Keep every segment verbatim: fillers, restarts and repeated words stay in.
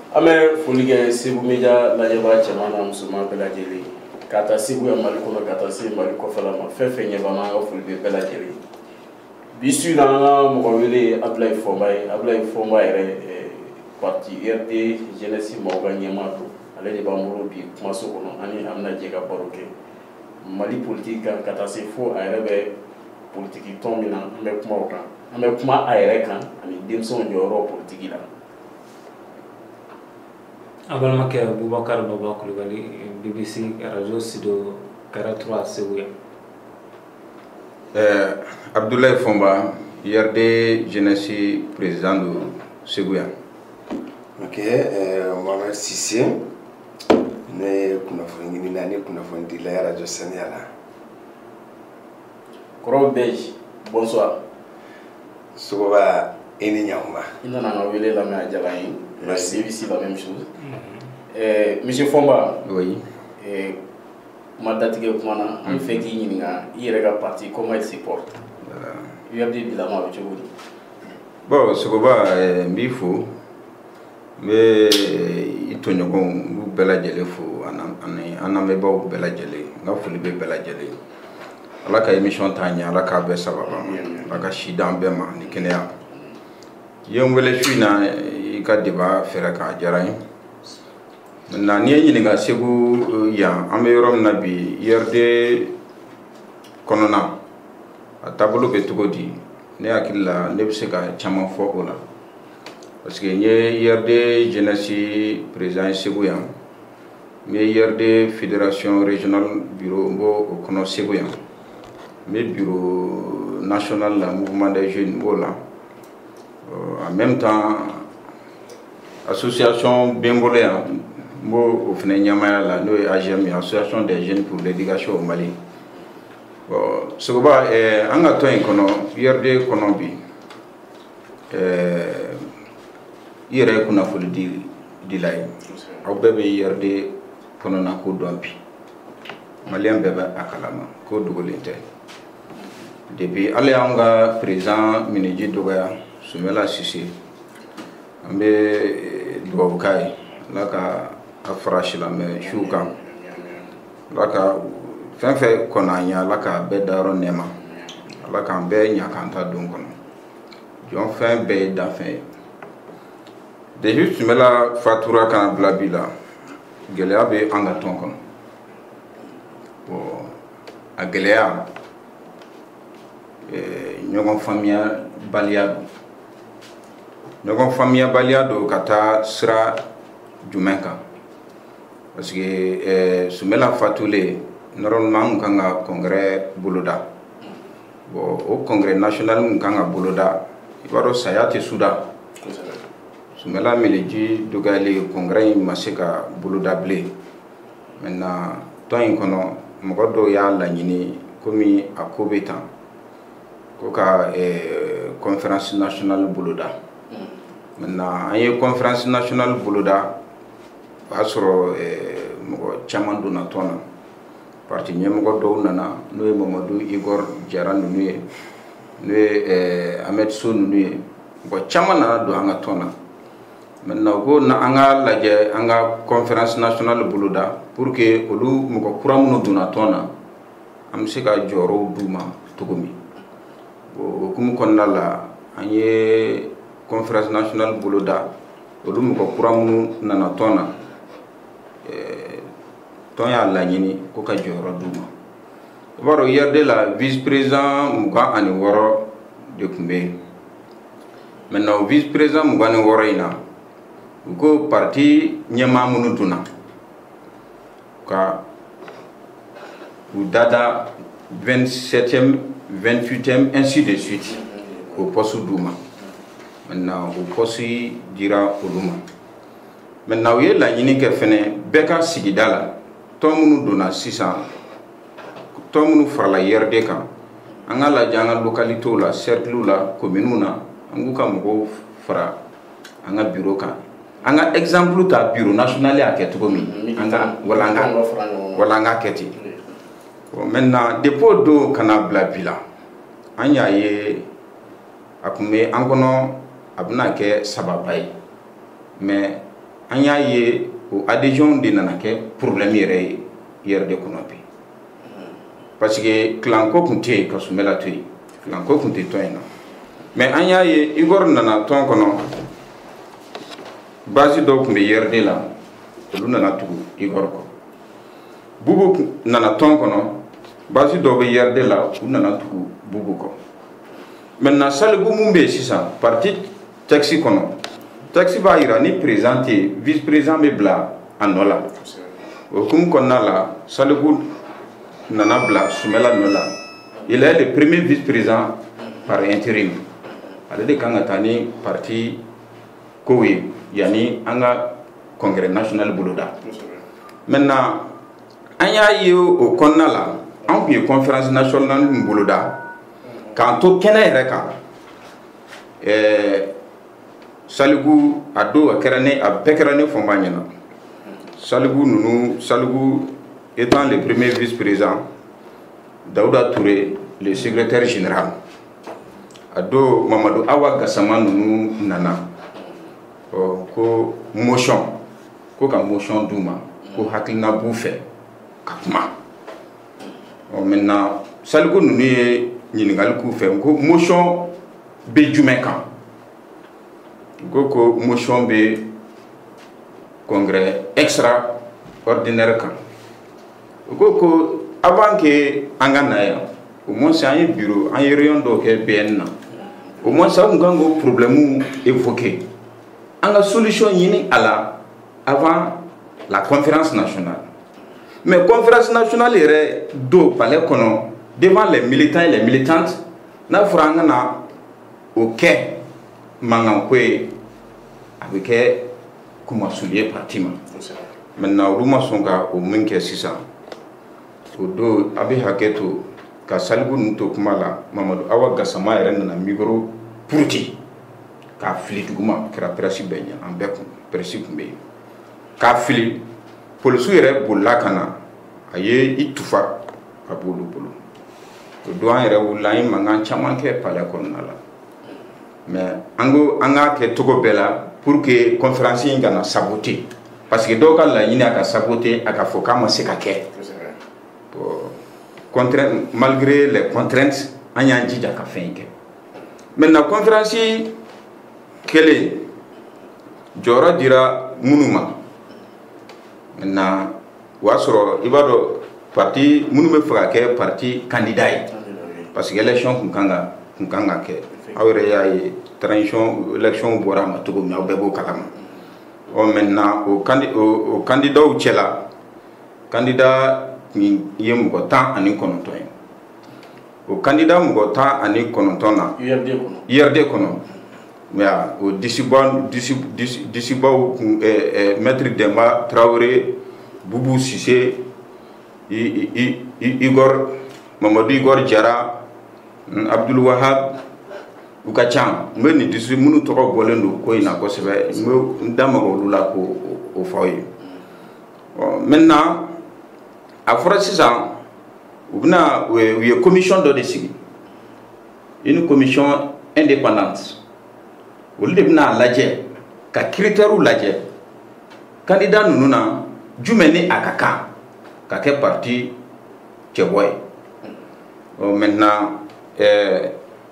Ame folige Sebu Media lajɛba cɛman n'a musoman bɛɛ lajɛlen ka taa Sebu ya Mali kɔnɔ ka taa se Mali kɔfɛla ma fɛn fɛn ɲɛ b'an na an ka foli bɛ bɛɛ lajɛlen bi su in na an ka mɔgɔ wele Ablaye Fɔnba ye Ablaye Fɔnba yɛrɛ parti R D jeunesse mɔgɔ ka ɲɛmaa don ale de b'an bolo bi kumaso kɔnɔ ani an bɛna jɛ ka baro kɛ Mali politique kan ka taa se fo a yɛrɛ bɛ politique tɔn min na an bɛ kuma o kan an bɛ kuma a yɛrɛ kan ani denmisɛnw jɔyɔrɔ politique la. Abalamakɛ Boubacar Baba Kulibali B B C radio studio quarante trois Segu. Euh, Abdoulaye Fɔnba R D jeunesse président de Segu. Ok, euh, Mohamed Sissé ne kunnafoni ɲini na ne kunnafoni dila radio Saniya la. Kɔrɔ Beji, bonsoir. Sogoba i ni ɲankuma. I nana an ka wele lamɛn a diyara n ye. Merci. B B C la même chose. Euh, Monsieur Fɔnba. Oui. Euh, kuma datigɛ kuma na an fɛ k'i ɲininka i yɛrɛ ka parti comment il se porte. U R D bilama bɛ cogo di? Bon, Sogoba n b'i fo. N bɛ i tɔɲɔgɔnw n b'u bɛɛ lajɛlen fo ani an lamɛnbaaw bɛɛ lajɛlen n ka foli bɛ bɛɛ lajɛlen. Ala ka émission ta ɲɛ Ala k'a bɛɛ sababa ma Ala ka si d'an bɛɛ ma ni kɛnɛya. I ye n wele su in na i ka débat fɛrɛ kan a diyara n ye. Maintenant n'i ye ɲininka Segu yan an bɛ yɔrɔ min na bi I R D kɔnɔna a taabolo bɛ cogo di ne hakili la ne bɛ se ka caman fɔ o la parce que n ye I R D jeunesse président Segu yan n bɛ I R D fédération régionale bureau n b'o o kɔnɔ Segu yan n bɛ bureau national la mouvement des jeunes n b'o la en même temps association bɛ n bolo yan n b'o o fana ɲɛmaaya la n'o ye A G M association des jeunes pour l'éducation au Mali. Bon Sogoba ɛɛ an ka tɔn in kɔnɔ I R D kɔnɔ bi ɛɛ i yɛrɛ ye kunnafoni di dila ye aw bɛɛ bɛ I R D kɔnɔna ko dɔn bi maliyɛn bɛɛ bɛ a kalama ko dogolen tɛ depuis ale y'an ka président miniji dɔgɔya Sumala Sise an bɛ dugawu k'a ye Ala ka a fara silamɛ siw kan Ala ka fɛn fɛn kɔnɔ an ye Ala ka bɛɛ dayɔrɔ nɛɛma Ala k'an bɛɛ ɲa k'an ta don kɔnɔ jɔn fɛn bɛɛ ye danfɛn ye depuis Sumala fatura kana bila bi la gɛlɛya bɛ an ka tɔn kɔnɔ bon a gɛlɛya ɲɔgɔn faamuya baliya don ɲɔgɔn faamuya baliya don ka taa sira jumɛn kan parce que Sumala fatulen normalement n kan ka congrès boloda bon o congrès national n kan ka boloda i b'a dɔn saya tɛ suda Sumala miniji dɔgɔyalen congrès in ma se ka boloda bilen maintenant tɔn in kɔnɔ mɔgɔ dɔw y'a laɲini komi a ko bɛ tan ko ka conférence nationale boloda maintenant an ye conférence nationale boloda o y'a sɔrɔ mɔgɔ caman donna tɔn na parti ɲɛmɔgɔ dɔw nana n'o ye Mamadu Igor Jara ninnu ye n'o ye Ahmed So ninnu ye mɔgɔ caman nana don an ka tɔn na maintenant ko na an ka lajɛ an ka conférence nationale boloda pour que olu mɔgɔ kura minnu donna tɔn na an bɛ se ka jɔyɔrɔw d'u ma cogo min o hukumu kɔnɔna la an ye conférence nationale boloda olu mɔgɔ kura minnu nana tɔn na tɔn y'a laɲini ko ka jɔyɔrɔ d'u ma i b'a dɔn I R D la vice président mugan ani wɔɔrɔ de tun bɛ yen maintenant vice président mugan ni wɔɔrɔ in na u ko parti ɲɛmaa minnu donna ka u dada vingt-septième vingt-huitième ainsi de suite o poste d'u ma maintenant o poste dira olu ma maintenant u ye laɲini kɛ fɛnɛ bɛɛ ka sigida la tɔn minnu donna sisan tɔn minnu farala I R D kan an ka lajɛ an ka localitéw la cerclew la communew na an k'u ka mɔgɔw fara an ka bureau kan an ka exemple ta bureau national y'a kɛ cogo min an ka wala an ka wala an ka kɛ ten bon maintenant depuis o don kana bila bi la an y'a ye a tun bɛ an kɔnɔ a bɛna kɛ sababa ye mais an y'a ye o adhésion de nana kɛ problème yɛrɛ ye I R D kɔnɔ bi parce que kilanko kun tɛ yen ka Sumala to yen kilanko kun tɛ tɔn in na mais an y'a ye Igor nana tɔn kɔnɔ base dɔw kun bɛ I R D la olu nana tugu Igor kɔ Bubu nana tɔn kɔnɔ base dɔw bɛ I R D la u nana tugu Bubu kɔ maintenant Saligu mun bɛ yen sisan parti taxi kɔnɔ taxi b'a yira ni président tɛ yen vice président bɛ bila a nɔ la o hukumu kɔnɔna la Saligu nana bila Sumala nɔ la il est le premier vice président par intérim ale de kan ka taa ni parti kow ye yanni an ka congrès national boloda maintenant an y'a ye o kɔnɔna la an kun ye conférence nationale min boloda k'an to kɛnɛ yɛrɛ kan ɛɛ Saligu a don a kɛra ne a bɛɛ kɛra ne fɔ n b'a ɲɛna Saligu ninnu Saligu étant le premier vice-président Daouda Touré le secrétaire général a don Mamadou Awa Gassama ninnu nana ɔ ko motion ko ka motion d'u ma ko hakilina b'u fɛ ka kuma ɔ maintenant Saligu ninnu ye ɲininkali k'u fɛ ko motion bɛ jumɛn kan ko ko motion bɛ congrès extraordinaire kan ko ko avant que an ka na yan au moins an ye bureau an ye réunion dɔw kɛ B N na au moins an kun kan k'o problème évoquer an ka solution ɲini a la avant la conférence nationale mais conférence nationale yɛrɛ don palais kɔnɔ devant les militants et les militantes n'a fɔra an ka na o kɛ mankanko ye a bɛ kɛ kumasuli parti ma maintenant olu ma sɔn ka o min kɛ sisan o don a bɛ hakɛ to ka Saligu ninnu to kuma la Mamadou Awa Gassama yɛrɛ nana micro puruti k'a fili duguma kɛra presse bɛɛ ɲɛ an bɛɛ kun presse kun bɛ yen k'a fili polisiw yɛrɛ bolila ka na a ye I tufa ka bɔ olu bolo o don an yɛrɛ wulila an ye mankan caman kɛ palais kɔnɔna la mais an ko an k'a kɛ cogo bɛɛ la pour que conférence in kana saboter parce que dɔw ka laɲini a ka saboter a ka fɔ k'a ma se ka kɛ contrainte malgré les contraintes an y'an jija ka fɛn in kɛ maintenant conférence kɛlen jɔyɔrɔ dira minnu ma maintenant o y'a sɔrɔ i b'a dɔn parti minnu bɛ fɛ ka kɛ parti candidat ye parce que élection kun kan ka kun kan ka kɛ aw yɛrɛ y'a ye transition élection bɔra a ma cogo min aw bɛɛ b'o kalama ɔ maintenant o candi o candidatw cɛla candidat kun ye mɔgɔ tan ani kɔnɔntɔn ye o candidat mɔgɔ tan ani kɔnɔntɔn na I R D kɔnɔ mais o disibaw disibaw kun ɛɛ maître Demba Traoré Boubou Cissé Igor Mamadou Igor Jara Abdul Wahab u ka ca n bɛ nin disi minnu tɔgɔ bɔlen don ko in na kosɛbɛ n bɛ n da maga olu la k'o o fɔ aw ye ɔ maintenant a fɔra sisan u bɛna u ye commission dɔ de sigi une commission indépendante olu de bɛna a lajɛ ka critères lajɛ candidat ninnu na jumɛn ni a ka kan ka kɛ parti cɛbɔ ye ɔ maintenant ɛɛ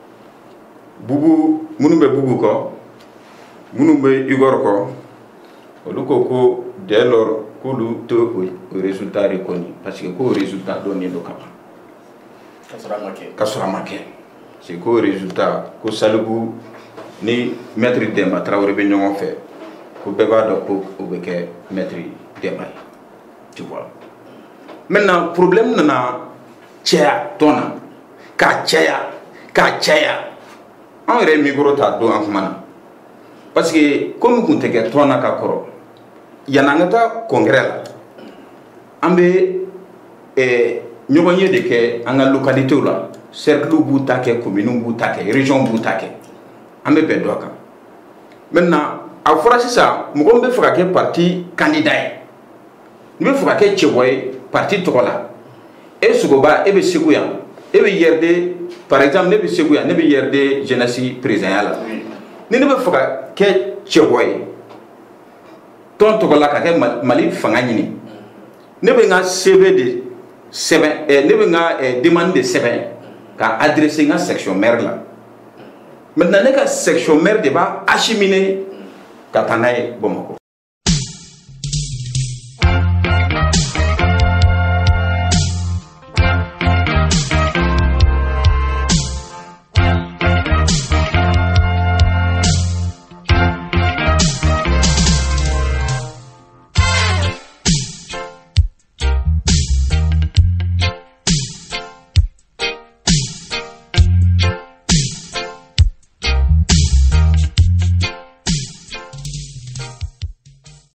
Bubu minnu bɛ Bubu kɔ minnu bɛ Igor kɔ olu ko ko dès lors k'olu tɛ o résultat reconnu parce que k'o résultat dɔnnen don ka ban ka sɔrɔ a ma kɛ c'est k'o résultat ko Saligu ni maître Demba Traoré bɛ ɲɔgɔn fɛ ko bɛɛ b'a dɔn ko o bɛ kɛ maître Demba ye tu vois maintenant problème nana cɛya tɔn na k'a cɛya k'a cɛya an yɛrɛ micro ta don an kuma na parce que comme kun tɛ kɛ tɔn na ka kɔrɔ yanni an ka taa congrès la an bɛ ɛɛ ɲɔgɔn ye de kɛ an ka localités la cercle b'u ta kɛ commune b'u ta kɛ région b'u ta kɛ an bɛ bɛn dɔ kan maintenant a fɔra sisan mɔgɔ min bɛ fɛ ka kɛ parti candidat ye n'i bɛ fɛ ka kɛ cɛbɔ ye parti tɔgɔ la e Sogoba e bɛ Segu yan e bɛ I R D par exemple ne bɛ Segu yan ne bɛ I R D jeunesse président ya la ni ne bɛ fɛ ka kɛ cɛbɔ ye ton tɔgɔ la ka kɛ Mali fanga ɲini ne bɛ n ka C V de sɛbɛn ne bɛ n ka demande de sɛbɛn ka adresser n ka section maire la maintenant ne ka section maire de b'a acheminer ka taa n'a ye Bamakɔ